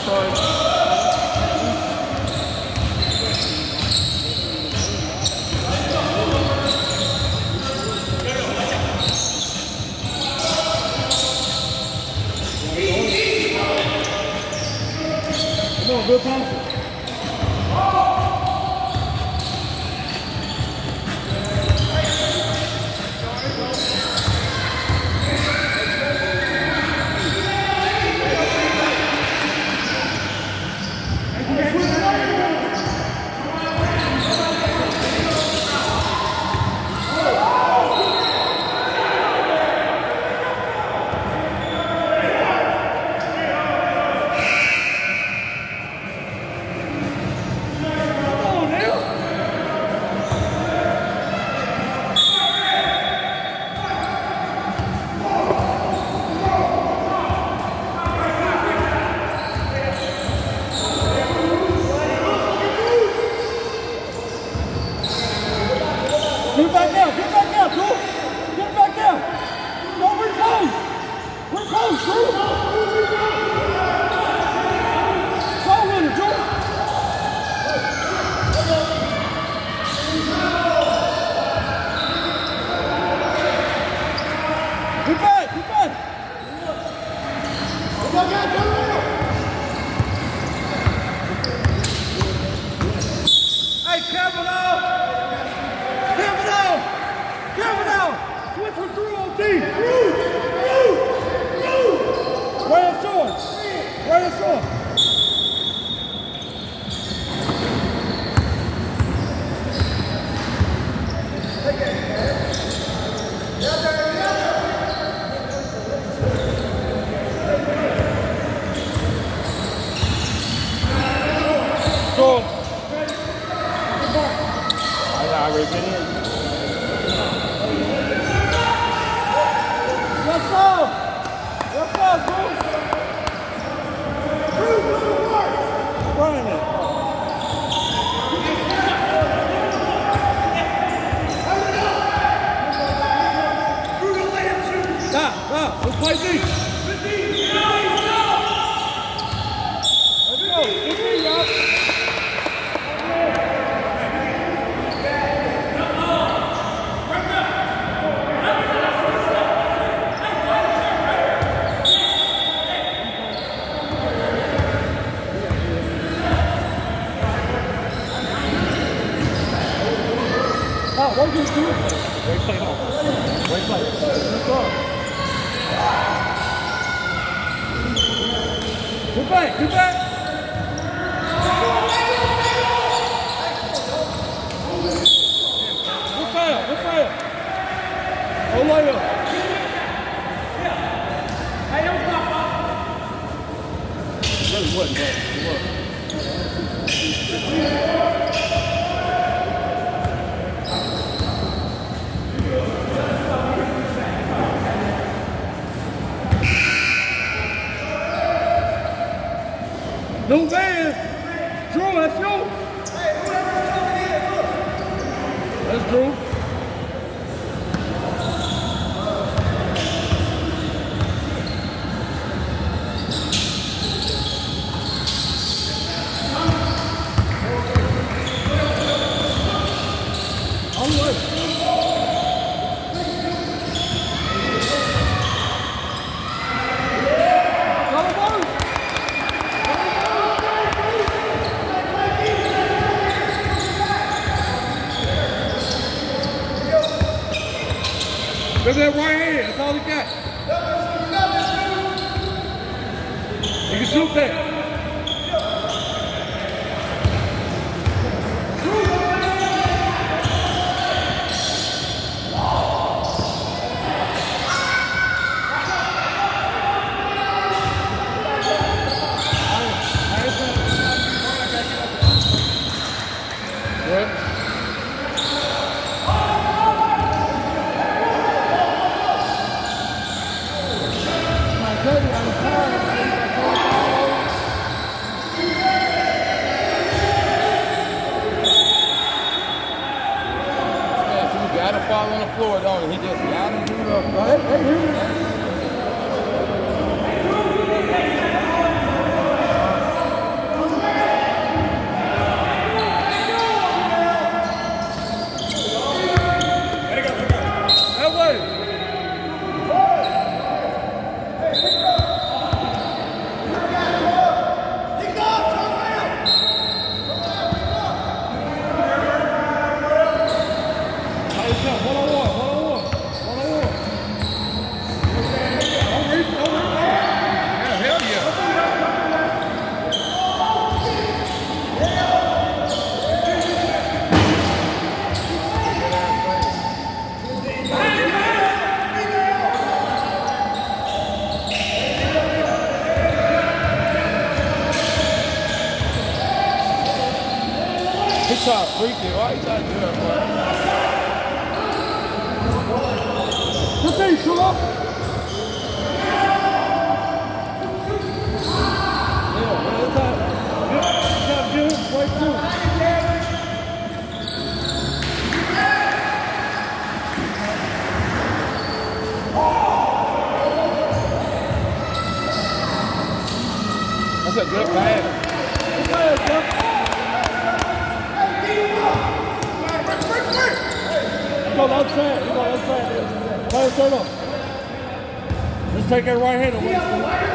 Come on, good passes. Get back out, Drew! Get back out! No, we're close! We're close, Drew! Go with it, Drew! Get back! Get back! Get back out, Drew! Hey, Kevin, switch from Drew on D. Drew! Right and short. Right and short. Go. I already been in. Let's go! Let's go, Drew! Drew, good work! Running it. Stop! Let's play D! Let's go! Good D, y'all! What are you doing? Great play, no. Great play. Good throw. Good back, good back. Good fail, good fail. Go layup. Hey, don't stop. It really wasn't, bro. It was. No man! Drew, that's you! Hey, whoever's coming in, look! That's Drew. All right. Look at that right hand, that's all he got. You can shoot that. Fall on the floor, don't he? He just got him do up, right? trying to freak it. Why you trying to do that, boy? Good thing, Shula. Yeah, man, it's time. You got to give him play too. That's a good pass. Good pass, bro. Go outside. You go outside. Play straight up. Let's take that right hand away.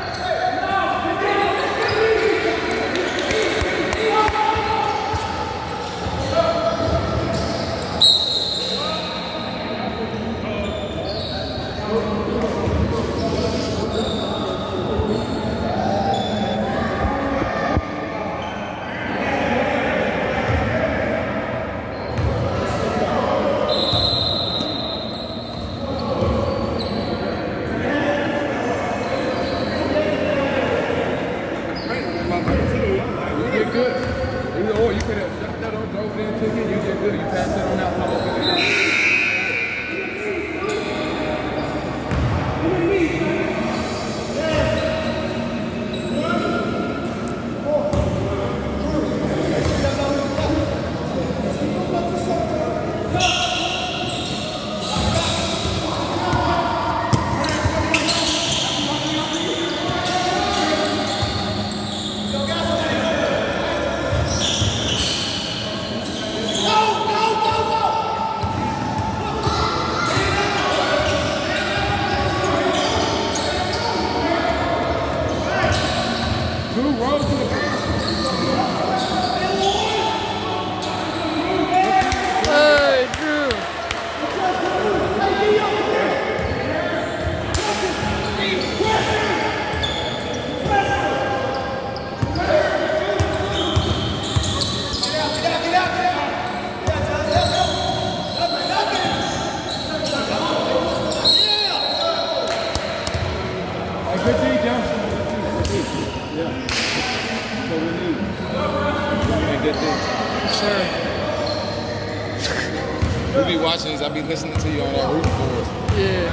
We be watching these. I be listening to you on that rooting for us. Yeah.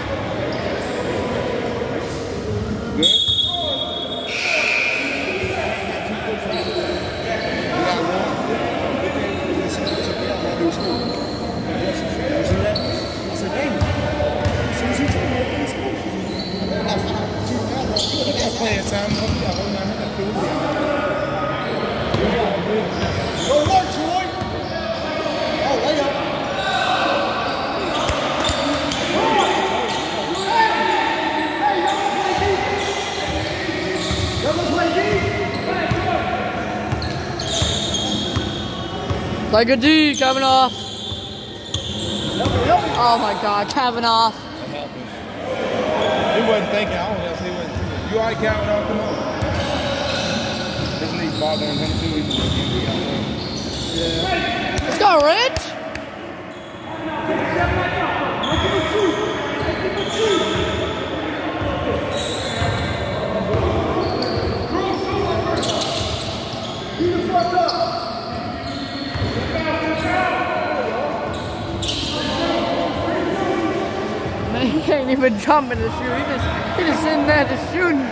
Good? You got one? That's playing time. Go work, Troy. Oh, lay up. Like a D, Kavanaugh. Oh my God, Kavanaugh. That happened. He wasn't thinking. I don't know if he wasn't thinking. You all right, Kavanaugh? Come on. This needs bothering him too. He's yeah. Let's go, Rich. Man, he can't even jump in the shoe. He just sitting there just shooting.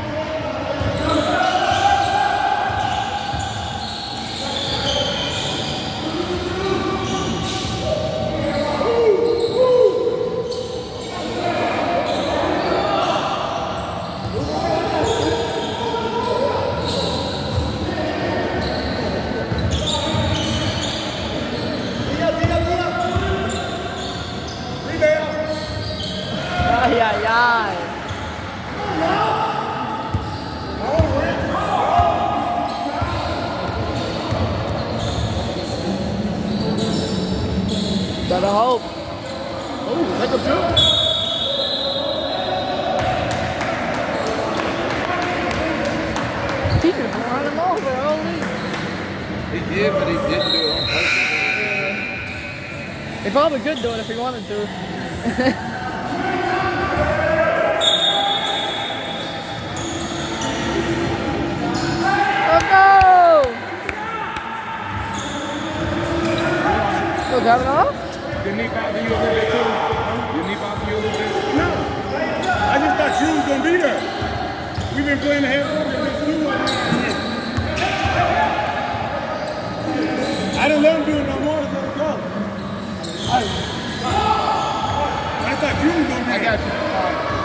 Ay, ay, ay. Gotta hope. Oh, take a jump. He just run him over, only. He did, but he didn't do it on purpose. He probably could do it if he wanted to. Oh no! still got it off? Did knee bother you a little bit too? Did knee bother you a little bit? No. I just thought you was going to be there. We've been playing the half court against you. I didn't let him do it no more. Let him go. I thought you was going to be there. I got you.